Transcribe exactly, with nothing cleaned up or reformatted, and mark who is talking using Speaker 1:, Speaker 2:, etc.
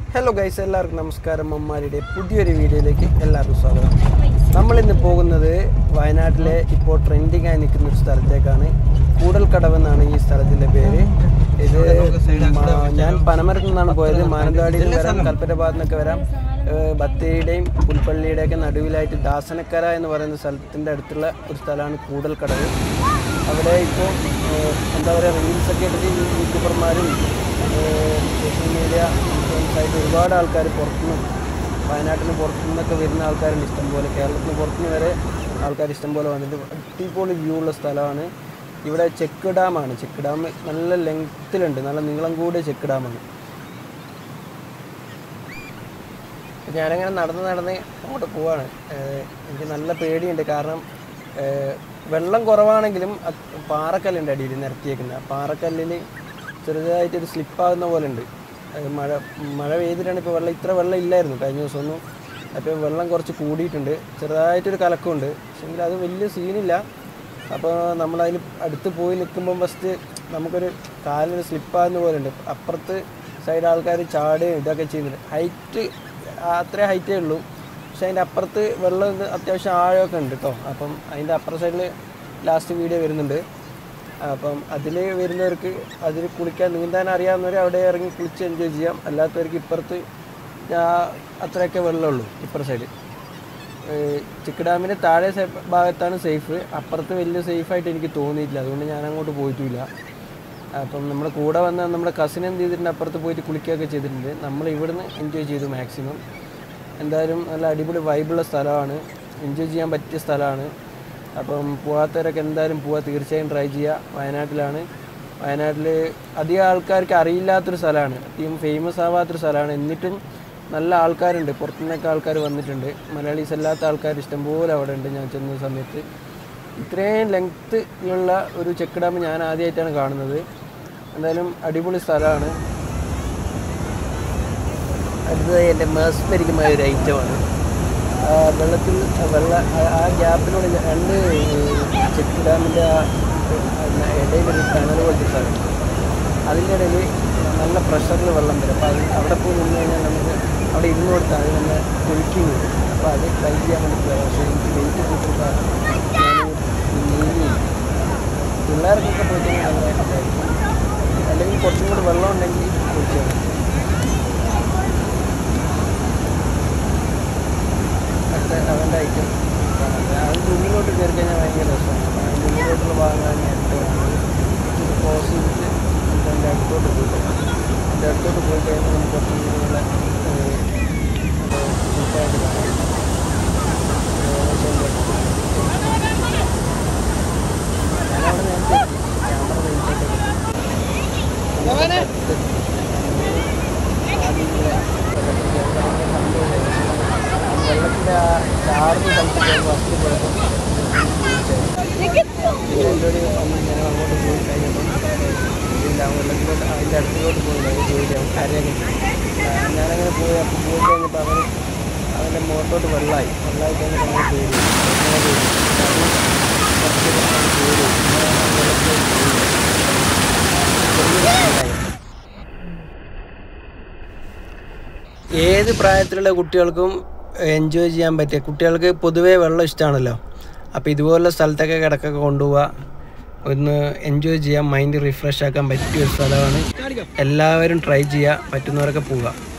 Speaker 1: Hello guys, എല്ലാവർക്കും നമസ്കാരം. മമ്മാരിയുടെ പുതിയൊരു വീഡിയോയിലേക്ക് എല്ലാവർക്കും സ്വാഗതം. നമ്മളിന്ന് പോകുന്നത് വയനാട്ടിലെ ഇപ്പോൾ ട്രെൻഡിങ് ആയി നിൽക്കുന്ന ഒരു സ്ഥലത്തേക്കാണ്. കൂടൽക്കടവ് എന്നാണ് ഈ സ്ഥലത്തിൻ്റെ പേര്. ഇത് ഞാൻ പനമരത്തു നിന്നാണ് പോയത്. മാനന്തവാടിയിൽ നിന്ന് വരാം, കൽപ്പറ്റ ഭാഗത്തു നിന്നൊക്കെ വരാം. ബത്തേരിയുടെയും പുൽപ്പള്ളിയുടെയൊക്കെ നടുവിലായിട്ട് ദാസനക്കര എന്ന് പറയുന്ന സ്ഥലത്തിൻ്റെ അടുത്തുള്ള ഒരു സ്ഥലമാണ് കൂടൽക്കടവ്. അവിടെ ഇപ്പോൾ എന്താ പറയുക, റീൽസൊക്കെ എടുത്ത് യൂട്യൂബർമാരും സോഷ്യൽ മീഡിയ ഇൻഫ്ലുവൻസായിട്ട് ഒരുപാട് ആൾക്കാർ പുറത്തുനിന്ന്, വയനാട്ടിൽ പുറത്തു നിന്നൊക്കെ വരുന്ന ആൾക്കാരുണ്ട് ഇഷ്ടംപോലെ. കേരളത്തിന് പുറത്തുനിന്ന് വരെ ആൾക്കാർ ഇഷ്ടംപോലെ വന്നിട്ട് അടിപൊളി വ്യൂ ഉള്ള സ്ഥലമാണ്. ഇവിടെ ചെക്ക് ഡാമാണ്. ചെക്ക് ഡാം നല്ല ലെങ്ത്തിലുണ്ട്, നല്ല നീളം കൂടിയ ചെക്ക് ഡാമാണ്. ഞാനങ്ങനെ നടന്ന് നടന്ന് അങ്ങോട്ട് പോവാണ്. എനിക്ക് നല്ല പേടിയുണ്ട്, കാരണം വെള്ളം കുറവാണെങ്കിലും പാറക്കല്ലുണ്ട് അടിയിൽ നിരത്തിയേക്കുന്നത്. ആ പാറക്കല്ലിൽ ചെറുതായിട്ടൊരു സ്ലിപ്പാകുന്ന പോലെ ഉണ്ട്. മഴ മഴ പെയ്തിട്ടാണ് ഇപ്പോൾ വെള്ളം, ഇത്ര വെള്ളം ഇല്ലായിരുന്നു കഴിഞ്ഞ ദിവസമൊന്നും. അപ്പോൾ വെള്ളം കുറച്ച് കൂടിയിട്ടുണ്ട്, ചെറുതായിട്ടൊരു കലക്കമുണ്ട്. പക്ഷേങ്കിൽ അത് വലിയ സീനില്ല. അപ്പോൾ നമ്മളതിൽ അടുത്ത് പോയി നിൽക്കുമ്പം ഫസ്റ്റ് നമുക്കൊരു കാലിന് സ്ലിപ്പാകുന്ന പോലെ ഉണ്ട്. അപ്പുറത്ത് സൈഡ് ആൾക്കാർ ചാടുകയും ഇതൊക്കെ ചെയ്യുന്നുണ്ട്. ഹൈറ്റ് അത്രേ ഹൈറ്റേ ഉള്ളൂ, പക്ഷെ അതിൻ്റെ അപ്പുറത്ത് വെള്ളം അത്യാവശ്യം ആഴമൊക്കെ ഉണ്ട് കേട്ടോ. അപ്പം അതിൻ്റെ അപ്പുറത്തെ സൈഡിൽ ലാസ്റ്റ് വീഡിയോ വരുന്നുണ്ട്. അപ്പം അതിൽ വരുന്നവർക്ക് അതിൽ കുളിക്കാൻ, നീന്താൻ അറിയാവുന്നവർ അവിടെ ഇറങ്ങി കുളിച്ച് എൻജോയ് ചെയ്യാം. അല്ലാത്തവർക്ക് ഇപ്പുറത്ത് അത്രയൊക്കെ വെള്ളമുള്ളൂ. ഇപ്പുറത്തെ സൈഡ് ചെക്ക് ഡാമിൻ്റെ താഴെ ഭാഗത്താണ് സേഫ്. അപ്പുറത്ത് വലിയ സേഫായിട്ട് എനിക്ക് തോന്നിയിട്ടില്ല, അതുകൊണ്ട് ഞാൻ അങ്ങോട്ട് പോയിട്ടില്ല. അപ്പം നമ്മുടെ കൂടെ വന്ന നമ്മുടെ കസിൻ എന്ത് ചെയ്തിട്ടുണ്ട്, അപ്പുറത്ത് പോയിട്ട് കുളിക്കുകയൊക്കെ ചെയ്തിട്ടുണ്ട്. നമ്മൾ ഇവിടുന്ന് എൻജോയ് ചെയ്തു മാക്സിമം. എന്തായാലും നല്ല അടിപൊളി വൈബുള്ള സ്ഥലമാണ്, എൻജോയ് ചെയ്യാൻ പറ്റിയ സ്ഥലമാണ്. അപ്പം പോകാത്തവരൊക്കെ എന്തായാലും പോവുക, തീർച്ചയായും ട്രൈ ചെയ്യുക. വയനാട്ടിലാണ്. വയനാട്ടിൽ അധികം ആൾക്കാർക്ക് അറിയില്ലാത്തൊരു സ്ഥലമാണ്, അധികം ഫേമസ് ആവാത്തൊരു സ്ഥലമാണ്. എന്നിട്ടും നല്ല ആൾക്കാരുണ്ട്, പുറത്തുനിന്നൊക്കെ ആൾക്കാർ വന്നിട്ടുണ്ട്. മലയാളീസ് അല്ലാത്ത ആൾക്കാർ ഇഷ്ടംപോലെ അവിടെ ഉണ്ട്. ഞാൻ ചെന്ന സമയത്ത് ഇത്രയും ലെങ്ത്തിലുള്ള ഒരു ചെക്ക് ഡാം ഞാൻ ആദ്യമായിട്ടാണ് കാണുന്നത്. എന്തായാലും അടിപൊളി സ്ഥലമാണ്. അടുത്തതായി എൻ്റെ മേസ്മരികമായ ഒരു ഐറ്റമാണ്. വെള്ളത്തിൽ വെള്ള ആ ഗ്യാപ്പിലൂടെ രണ്ട് ചെക്ക് ഡാമിൻ്റെ ആ ഇടയിലൊരു ടണൽ പോലത്തെ സ്ഥലം, അതിൻ്റെ ഇടയിൽ നല്ല പ്രഷറിൽ വെള്ളം വരും. അപ്പോൾ അത് അവിടെ പോയി നിന്ന് കഴിഞ്ഞാൽ നമുക്ക് അവിടെ ഇരുന്ന് കൊടുത്താൽ അത് നല്ല കുഴിക്കുന്നു. അപ്പോൾ അത് ട്രൈ ചെയ്യാൻ വേണ്ടി പോയാൽ, പക്ഷേ എനിക്ക് വെയിറ്റ് കൂട്ടുക നീങ്ങി പിള്ളേർക്കൊക്കെ പോയിട്ട് നല്ലതായിട്ടുണ്ടായിരിക്കും. അല്ലെങ്കിൽ കുറച്ചും കൂടി വെള്ളം ഉണ്ടെങ്കിൽ കുടിച്ചാൽ അവൻ്റെ ഐറ്റം. അതിൻ്റെ ഉള്ളിലോട്ട് കയറി കഴിഞ്ഞാൽ ഭയങ്കര രസമാണ്. അതിൻ്റെ ഉള്ളിലോട്ടുള്ള ഭാഗങ്ങൾ ഞാൻ ക്രോസ് ചെയ്തിട്ട് എൻ്റെ അടുത്തോട്ട് പോയിട്ട് എൻ്റെ അടുത്തോട്ട് പോയി കഴിഞ്ഞാൽ നമുക്ക് കുറച്ചും കൂടി നല്ല സൂപ്പറായിട്ട് കാണാം. ഞാനവിടെ നേരത്തെ ക്യാമറ വെയിറ്റൊക്കെ വെള്ളത്തിൻ്റെ ആ ചാർന്ന് സ്ഥലത്ത് ഫസ്റ്റ് പോയപ്പോൾ എന്നോട് ഞാൻ അങ്ങോട്ട് പോയി കഴിഞ്ഞപ്പോൾ ഇല്ല, വെള്ളത്തിലോട്ട് അതിൻ്റെ അടുത്തിലോട്ട് പോയില്ല. അത് പോയില്ല, കരയൊക്കെ ഞാനങ്ങനെ പോയി. അപ്പോൾ പോയി കഴിഞ്ഞപ്പോൾ അവന് അവൻ്റെ മുഖത്തോട്ട് വെള്ളമായി വെള്ളമായി കഴിഞ്ഞപ്പോൾ അങ്ങനെ പേടി അങ്ങനെ പേടി കുറച്ച് പേടി വെള്ളത്തിൽ. ഏത് പ്രായത്തിലുള്ള കുട്ടികൾക്കും എൻജോയ് ചെയ്യാൻ പറ്റിയ, കുട്ടികൾക്ക് പൊതുവേ വെള്ളം ഇഷ്ടമാണല്ലോ. അപ്പോൾ ഇതുപോലുള്ള സ്ഥലത്തൊക്കെ കിടക്കൊക്കെ കൊണ്ടുപോവുക, ഒന്ന് എൻജോയ് ചെയ്യാൻ, മൈൻഡ് റിഫ്രഷ് ആക്കാൻ പറ്റിയ ഒരു സ്ഥലമാണ്. എല്ലാവരും ട്രൈ ചെയ്യുക, പറ്റുന്നവരൊക്കെ പോവുക.